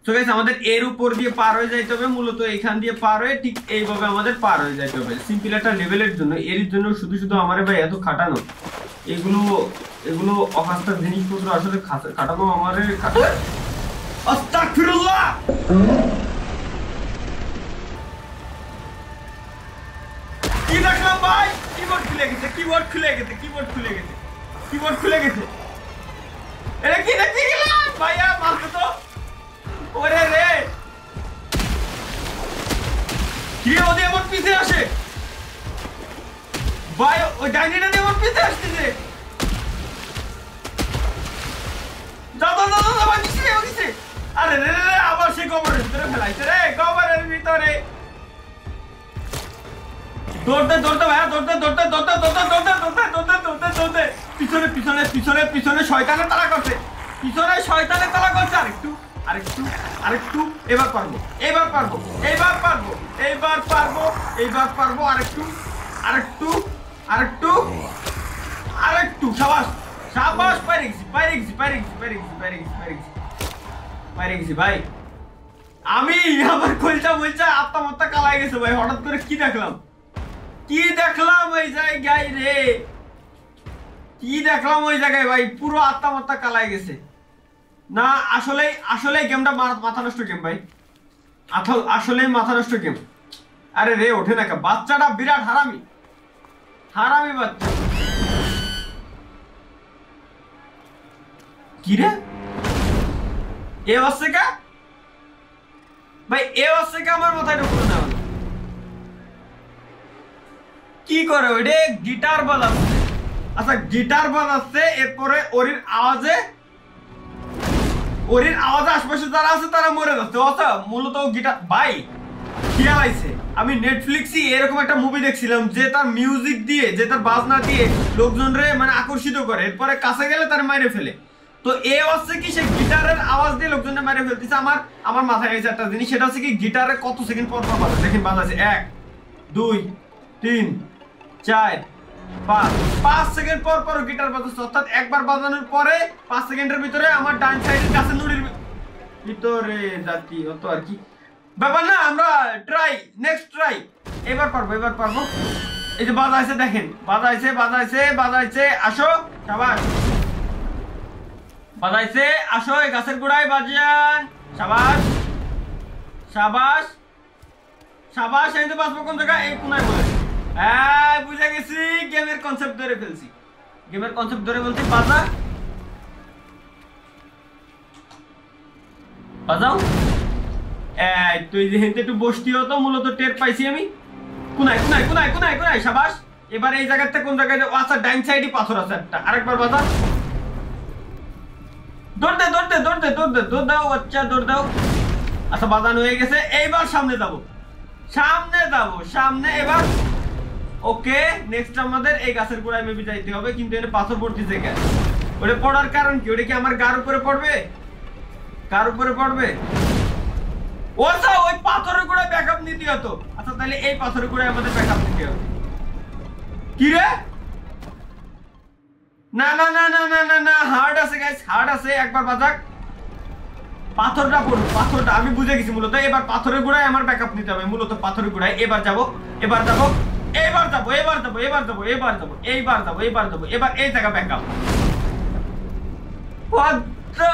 তো গাইস আমাদের এর উপর দিয়ে পার হয়ে যাইতে হবে, মূলত এইখান দিয়ে পার হয়ে ঠিক এইভাবে আমাদের পার হয়ে যাইতে হবে সিম্পল একটা লেভেলের জন্য। এর জন্য শুধু শুধু আমারে ভাই এত খাটানো, এগুলো অকাস্তার জিনিসপত্র আসলে খাটানো আমারে আস্তাগফিরুল্লাহ। কি দেখলাম ভাই? কিবোর্ড খুলে গেছে, কিবোর্ড খুলে গেছে, কিবোর্ড খুলে গেছে, কিবোর্ড খুলে গেছে। এটা কি দেখতে গেলাম ভাইয়া? মারতে তো ওরে রে, কি ওদি আমার পিছে আসে ভাই, ওই ডাইনিটা দিয়ে আমার পিছে আসতেছে। দাদা দাদা দাদা দিছে ও দিছে। আরে রে রে, আবার সে কবরের ভিতরে ফেলাইছে রে, কবরের ভিতরে। দৌড়তে দৌড়তে ভাইয়া, দৌড়তে দৌড়তে দৌড়তে দৌড়তে দৌড়তে দৌড়তে দৌড়তে দৌড়তে দৌড়তে পিছনে পিছনে পিছনে পিছনে শয়তানে তালা করছে, পিছনে শয়তানে তালা করছে। আরেকটু আরেকটু আরেকটু, এবার পারবো, এবার পারবো, এবার পারবো, এইবার পারবো, এইবার পারবো। আরেকটু আরেকটু আরেকটু আরেকটু, সাবাস সাবাস, পাইরে গেছি পাইরে গেছি পাইরে গেছি পাইরে গেছি পাইরে গেছি পাইরে গেছি পাইরে গেছি ভাই। আমি আমার কলচা বলছা আত্মা মাত্তা কালাই গেছে ভাই। হঠাৎ করে কি দেখলাম, কি দেখলাম ওই জায়গায় রে, কি দেখলাম ওই জায়গায় ভাই, পুরো আত্মা মাত্তা কালাই গেছে। না আসলে আসলে গেমটা মাথা নষ্ট গেম ভাই, আসলে মাথা নষ্ট গেম। আরে রে ওঠে না, বাচ্চাটা বিরাট হারামি, হারামি বাচ্চা। কি রে এ হচ্ছে কা ভাই, এ হচ্ছে কা আমার মাথায় ঢুকলো না। কি করে ওইটা? গিটার বাজাচ্ছে। আচ্ছা গিটার বাজাচ্ছে, এরপরে ওরির আওয়াজে আশপাশে যারা আছে তারা মরে যাচ্ছে। আচ্ছা মূলত গিটার ভাই খেয়াল আইছে, আমি নেটফ্লিক্সে এরকম একটা মুভি দেখছিলাম যে তার মিউজিক দিয়ে, যে তার বাজনা দিয়ে লোকজনরে মানে আকর্ষিত করে, এরপরে কাছে গেলে তার মাইরে ফেলে। তো এ হচ্ছে কি, সে গিটারের আওয়াজ দিয়ে লোকজনকে মাইরে ফেলতেছে। আমার মাথায় এসে একটা জিনিস, সেটা হচ্ছে কি গিটারে কত সেকেন্ড পর পর বাজে। দেখেন বাজাচ্ছে 1 2 3 4 5 সেকেন্ড পর পর গিটার বাজাচ্ছে। অর্থাৎ একবার বাজানোর পরে 5 সেকেন্ডের ভিতরে আমার ডান সাইডের গাছের নুড়ির ভিতরে জাতি অত আর কি ব্যাপার না। আমরা নেক্সট ট্রাই, এবার পারবো, এবার পারবো। এই যে বাজাইছে দেখেন, বাজাইছে বাজাইছে বাজাইছে, আসো সাবাস, বাজাইছে আসো, এই গাছের গোড়ায় বাজান, সাবাস সাবাস সাবাস। এই যে বাজবো কোন জায়গায়? এই কোনায় বলে। হ্যাঁ বুঝে গেছি, গেমের কনসেপ্ট ধরে ফেলছি, গেমের কনসেপ্ট ধরে বলছি। বাজা বাজাও। এই তুই যে হেঁটে একটু বসতি হতো, মূলত টের পাইছি আমি। কোনায় কোনায় কোনায় কোনায় কোনায়, সাবাস। এবার এই জায়গাতে কোন জায়গায়? আচ্ছা ডাইন সাইডে পাথর আছে একটা, আরেকবার বাজা। দৌড়তে দৌড়তে দৌড়তে দৌড়তে দৌড় দাও বাচ্চা, দৌড় দাও। আচ্ছা বাজানো হয়ে গেছে, এইবার সামনে যাবো, সামনে যাবো, সামনে। এবার ওকে, নেক্সট আমাদের এই গাছের গোড়ায় মেবি যাইতে হবে, কিন্তু এটা পাথর পড়তেছে কেন? ওটা পড়ার কারণ কি? ওটা কি আমার গার উপরে পড়বে? গার উপরে পড়বে? ওটা ওই পাথরের গোড়ায় ব্যাকআপ নিতে হতো। আচ্ছা তাহলে এই পাথরের গোড়ায় আমাদের ব্যাকআপ নিতে হবে। কি রে? না না না না না না না, হার্ড আছে গাইস, হার্ড আছে। একবার বাজাক, পাথরটা পড়ো, পাথরটা। আমি বুঝে গেছি মূলত এবার পাথরের গোড়ায় আমার ব্যাকআপ নিতে হবে, মূলত পাথরের গোড়ায়। এবার যাব, এবার যাব, এবার যাব, এবার যাব, এবার যাব, এবার যাব, এইবার যাব, এবার যাব, এবার এই জায়গা ব্যাকআপ। হোয়াট দ্য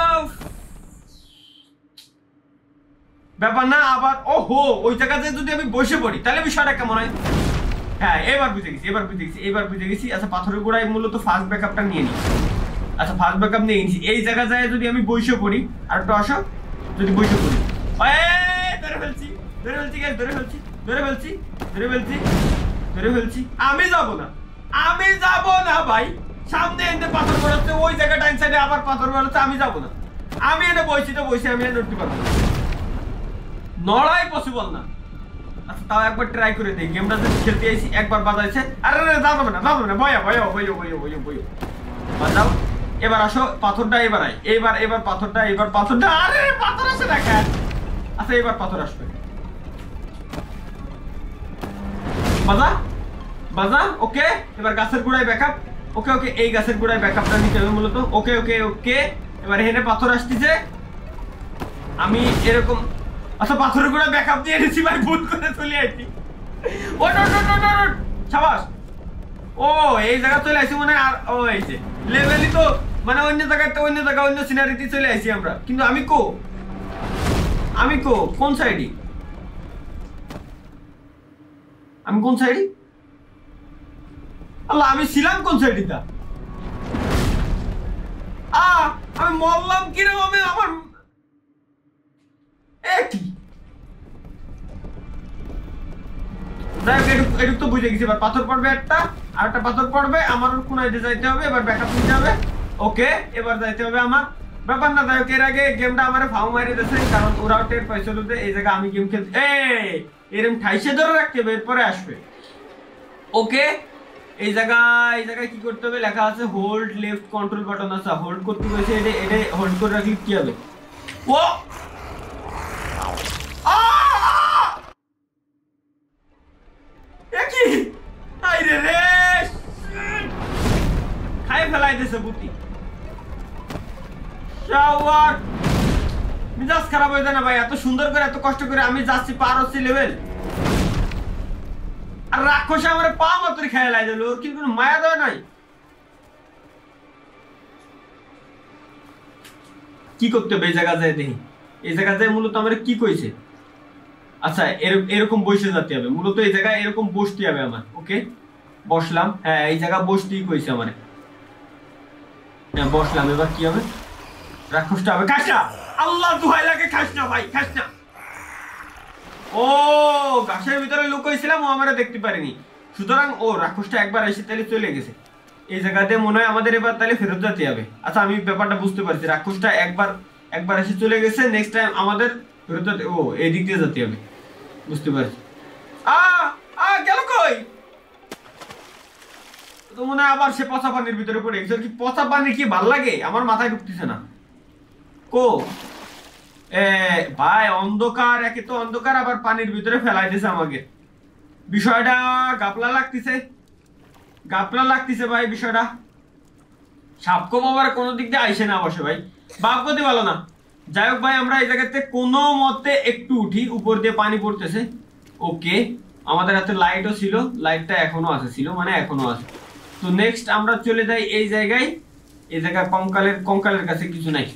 ব্যাপার না আবার? ওহো, ওই জায়গাতে যদি আমি বসে পড়ি তাহলে বিষয়টা কেমন হয়? হ্যাঁ এবার বুঝে গেছি, এবার বুঝে গেছি, এবার বুঝে গেছি। আচ্ছা পাথরের গোড়ায় মূলত ফার্স্ট ব্যাকআপটা নিয়ে নিই। আচ্ছা ফার্স্ট ব্যাকআপ নিয়ে নিয়েছি। এই জায়গা যায় যদি আমি বসে পড়ি, আর একটু আসো, যদি বসে পড়ি, ধরে ফেলছি, ধরে ফেলছি গাইস, ধরে ফেলছি, ধরে ফেলছি, ধরে ফেলছি, ধরে ফেলছি। আমি যাব না, আমি যাব না ভাই। সামনে এনে পাথর পড়াচ্ছে, ওই জায়গা ডাইন সাইডে আবার পাথর পড়াচ্ছে, আমি যাব না। আমি এনে বসি তো বসে, আমি এনে উঠতে পারবো না, নড়াই পসিবল না। আচ্ছা তাও একবার ট্রাই করে দিই, গেমটা যদি খেলতে আইছি। একবার বাজাইছে, আরে যাবে না, যাবে না, ভয়া ভয়া ভয়ো ভয়ো ভয়ো ভয়ো, বাজাও। এবার আসো, পাথরটা এবার আয়, এবার পাথরটা, এবার পাথরটা। আরে পাথর আসে না কেন? আচ্ছা এবার পাথর আসবে, বাজা বাজা। ওকে এবার গাছের গোড়ায় ব্যাকআপ। ওকে ওকে, এই গাছের গোড়ায় ব্যাকআপটা নিতে হবে মূলত। ওকে ওকে ওকে, এবার এখানে পাথর আসতেছে। আমি এরকম আচ্ছা পাথরের গোড়া ব্যাকআপ দিয়ে এনেছি ভাই, ভুল করে চলে আসছি। ও সাবাস। ও এই জায়গা চলে আসছি মনে হয়। আর ও এই যে লেভেলই তো মানে অন্য জায়গায় তো অন্য জায়গা অন্য সিনারিতে চলে আসছি আমরা, কিন্তু আমি কোন সাইডে? আমি কোন সাইডে? আল্লাহ আমি ছিলাম কোন সাইডে? তা আমি মরলাম কিরকম? আমি আমার একই এটুক তো বুঝে গেছি। এবার পাথর পড়বে একটা, আর একটা পাথর পড়বে, আমার কোনায় যাইতে হবে। এবার ব্যাকআপ নিতে হবে। ওকে এবার যাইতে হবে আমার। ব্যাপার না, যাই হোক এর আগে গেমটা আমার ফাউ মারি দিয়েছে, কারণ ওরাও টের পাইছিল যে এই জায়গায় আমি গেম খেলছি। এরকম ঠাইসে ধরে রাখতে হবে, এরপরে আসবে। ওকে এই জায়গায় কি করতে হবে? লেখা আছে হোল্ড লেফট কন্ট্রোল বাটন আছে, হোল্ড করতে বলেছে। এটা হোল্ড করে রাখলে কি হবে? ও কি আইরে রে খাই ফেলাই দিয়েছে বুতি। শাওয়ার মিজাজ খারাপ হয়ে যায় না ভাই? এত সুন্দর করে এত কষ্ট করে আমি যাচ্ছি, পার হচ্ছি লেভেল, আর রাক্ষসে আমার পা মাত্র খেয়ে লাই দিল। কিন্তু কোনো মায়া দেওয়া নাই। কি করতে হবে এই জায়গা যায় দেখি? এই জায়গা যায় মূলত আমার কি কইছে? আচ্ছা এরকম বসে যেতে হবে মূলত। এই জায়গায় এরকম বসতে হবে আমার। ওকে বসলাম। হ্যাঁ এই জায়গা বসতেই কইছে আমার। হ্যাঁ বসলাম। এবার কি হবে? রাক্ষসটা হবে। খাস না, আল্লাহ দুহাই লাগে, খাস না ভাই, খাস না। ও গাছের ভিতরে লুক হয়েছিলাম, ও আমরা দেখতে পারিনি। সুতরাং ও রাক্ষসটা একবার এসে তাহলে চলে গেছে। এই জায়গাতে মনে হয় আমাদের এবার তাহলে ফেরত যেতে হবে। আচ্ছা আমি ব্যাপারটা বুঝতে পারছি, রাক্ষসটা একবার এসে চলে গেছে, নেক্সট টাইম আমাদের ফেরত যেতে, ও এই দিক দিয়ে যেতে হবে। বুঝতে পারছি। গেল কই? তো মনে হয় আবার সে পচা পানির ভিতরে পড়ে গেছে। কি পচা পানি কি ভাল লাগে? আমার মাথায় ঢুকতেছে না। ভাই অন্ধকার, একে তো অন্ধকার, আবার পানির ভিতরে ফেলাই দিয়েছে আমাকে। বিষয়টা গাপলা লাগতেছে ভাই বিষয়টা। সাপকো বাবার কোনো দিক দিয়ে আইসে না বসে ভাই, বাপগতি ভালো না। যাই হোক ভাই আমরা এই জায়গাতে কোনো মতে একটু উঠি, উপর দিয়ে পানি পড়তেছে। ওকে আমাদের হাতে লাইটও ছিল, লাইটটা এখনো আছে, ছিল মানে এখনো আছে। তো নেক্সট আমরা চলে যাই এই জায়গায়। এই জায়গা কঙ্কালের কাছে কিছু নাই,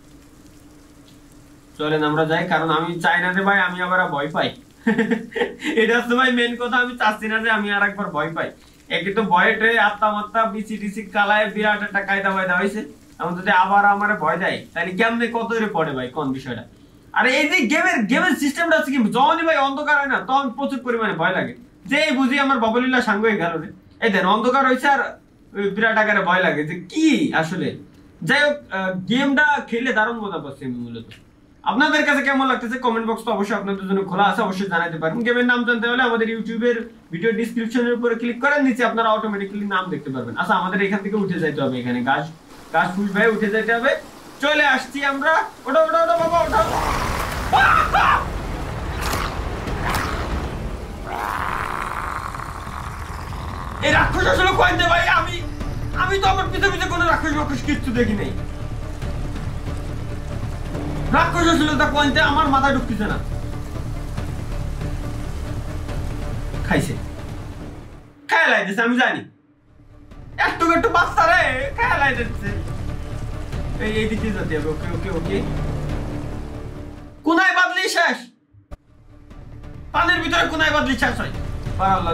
চলেন আমরা যাই। কারণ আমি চাই না যে ভাই আমি আবার ভয় পাই। এটা হচ্ছে ভাই মেন কথা, আমি চাচ্ছি না যে আমি আর একবার ভয় পাই। একে তো ভয়েটে আত্মা মাত্তা বিচি টিচি কালায় বিরাট একটা কায়দা বায়দা হয়েছে। এমন যদি আবার আমার ভয় দেয় তাহলে কেমনে কত পড়ে ভাই কোন বিষয়টা। আর এই যে গেমের সিস্টেমটা আছে কি, যখনই ভাই অন্ধকার হয় না তখন প্রচুর পরিমাণে ভয় লাগে। যে বুঝি আমার বাবলিল্লা সাঙ্গ হয়ে গেল রে। এই দেন অন্ধকার হয়েছে আর বিরাট আকারে ভয় লাগে যে কি আসলে। যাই হোক গেমটা খেলে দারুণ মজা পাচ্ছি আমি মূলত। আপনাদের কাছে কেমন লাগতেছে কমেন্ট বক্স তো অবশ্যই আপনাদের জন্য খোলা আছে, অবশ্যই জানাতে পারেন। গেমের নাম জানতে হলে আমাদের ইউটিউবের ভিডিও ডেসক্রিপশনের উপরে ক্লিক করেন, নিচে আপনারা অটোমেটিক্যালি নাম দেখতে পারবেন। আচ্ছা আমাদের এখান থেকে উঠে যাইতে হবে, এখানে গাছ ফুস ভাই উঠে যাইতে হবে। চলে আসছি আমরা। ওটা বাবা ওটা। এই রাক্ষস আসলে কয়েন ভাই, আমি তো আমার পিছে কোনো রাক্ষস কিচ্ছু দেখি নাই। রাক্ষস আসলে তা কয়েনতে আমার মাথায় ঢুকতেছে না। খাইছে খেয়ালাই দিচ্ছে, আমি জানি একটু বাচ্চা রে খেয়ালাই দিচ্ছে। এই দিকে যেতে হবে। ওকে কোনায় বাদলি শেষ, পানির ভিতরে কোনায় বাদলি শেষ হয়। আল্লাহ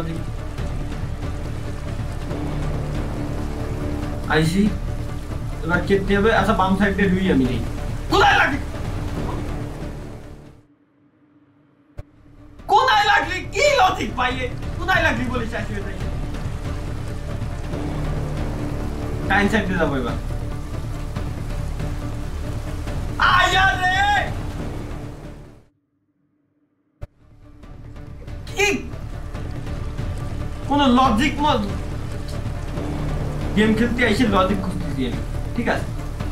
আইসি এবার কেটে হবে। আচ্ছা বাম সাইডে রুই আমি নেই। কোনায় লাগলি কি লজিক পাইয়ে? কোনায় লাগলি বলে শেষ হয়ে যায়। টাইম সাইডে যাবো এবার। আয়া রে কি কোন লজিক মত গেম খেলতে এসে লজিক খুঁজতেছি আমি। ঠিক আছে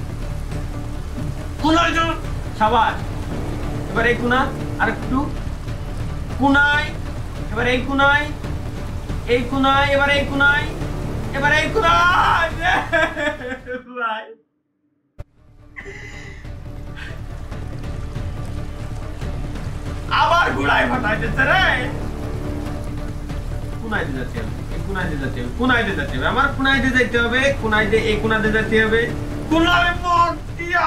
কোনায় যাও সাবাস। এবার এই কোনা আর একটু কোনায়, এবার এই কোনায়, এবার এই কোনায়, এবার এই কোনায়। ভাই গুড়াই ফাটাই দিচ্ছে রে কোনায় দিয়ে যেতে হবে কোনায় দিয়ে যেতে হবে কোনায় দিয়ে যেতে হবে আমার কোনায় দিয়ে যেতে হবে কোনায় দিয়ে এই কোনায় দিয়ে যেতে হবে কোনায় মত দিয়া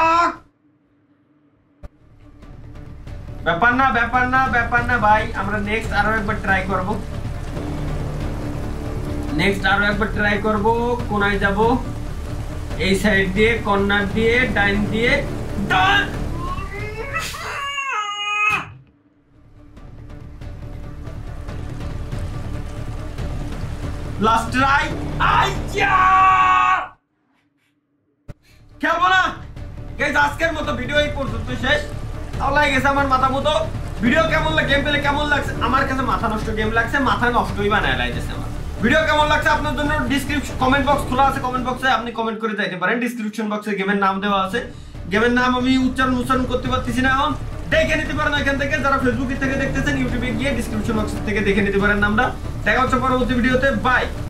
ব্যাপার না ভাই আমরা নেক্সট আরো একবার ট্রাই করব কোনায় যাব এই সাইড দিয়ে কর্নার দিয়ে ডাইন দিয়ে লাস্ট ট্রাই আইয়া খেলবো না গাইস আজকের মতো ভিডিও এই পর্যন্ত শেষ তাহলে গেছে আমার মাথা মতো ভিডিও কেমন লাগে গেম প্লে কেমন লাগছে আমার কাছে মাথা নষ্ট গেম লাগছে মাথা নষ্টই বানায় লাইতেছে আমার ভিডিও কেমন লাগছে আপনার জন্য ডেসক্রিপশন কমেন্ট বক্স খোলা আছে কমেন্ট বক্সে আপনি কমেন্ট করে যাইতে পারেন ডেসক্রিপশন বক্সে গেমের নাম দেওয়া আছে গেমের নাম আমি উচ্চারণ করতে পারতেছি না এখন দেখে নিতে পারেন এখান থেকে যারা ফেসবুক থেকে দেখতেছেন ইউটিউবে গিয়ে ডেসক্রিপশন বক্স থেকে দেখে নিতে পারেন নামটা দেখা হচ্ছে পরবর্তী ভিডিওতে বাই